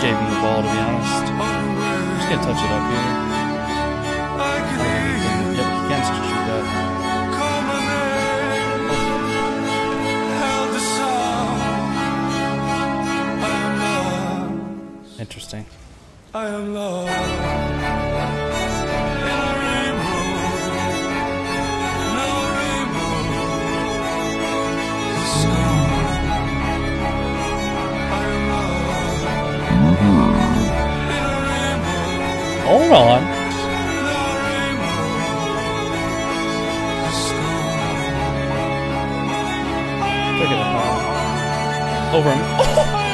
gave him the ball, to be honest. I'm just gonna touch it up here. Yep, he can shoot that. Interesting. I am lost in a rainbow, no rainbow is gone. I am lost in a rainbow. Hold on. No rainbow is gone. Look at that. Over him.